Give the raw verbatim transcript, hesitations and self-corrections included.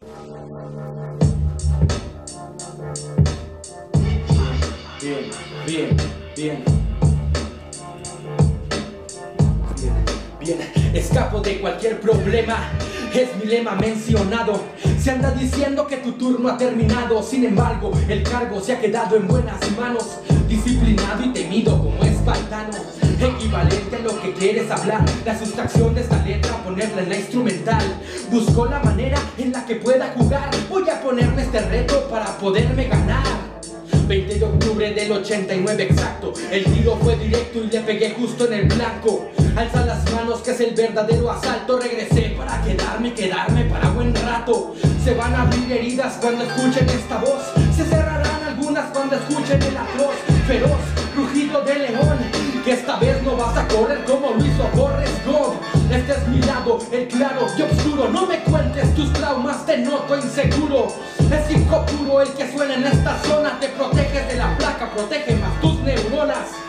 Bien, bien, bien. Bien, escapo de cualquier problema, es mi lema mencionado. Se anda diciendo que tu turno ha terminado, sin embargo el cargo se ha quedado en buenas manos. Disciplinado y temido como espartano, equivalente a lo que quieres hablar. La sustracción de esta letra, ponerla en la instrumental. Busco la manera en la que pueda jugar. Voy a ponerme este reto para poderme ganar. veinte de octubre del ochenta y nueve exacto. El tiro fue directo y le pegué justo en el blanco. Alza las manos que es el verdadero asalto. Regresé para quedarme, quedarme para buen rato. Se van a abrir heridas cuando escuchen esta voz. Se cerrarán algunas cuando escuchen el atroz, feroz rugido de león. Que esta vez no vas a correr como lo hizo Forrest Gump. Este es mi lado, el claro y oscuro. No me cuentes tus traumas, te noto inseguro. Es hip hop puro el que suena en esta zona. Te proteges de la placa, protege más tus neuronas.